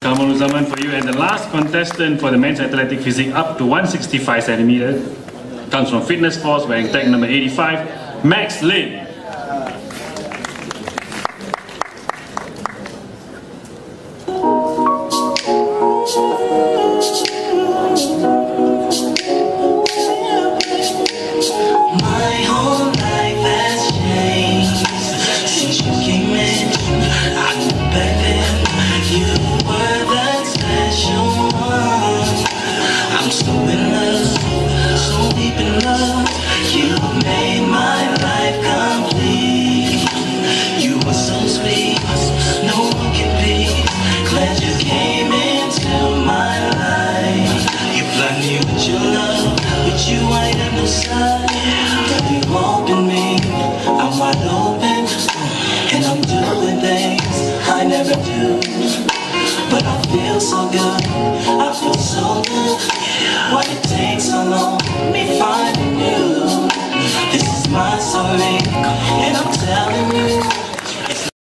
Kamal Zaman for you. And the last contestant for the men's athletic physique up to 165 centimeters comes from Fitness Force wearing tag number 85, Max Lin. But I feel so good, I feel so good. Why it takes so long, me finding you. This is my story, and I'm telling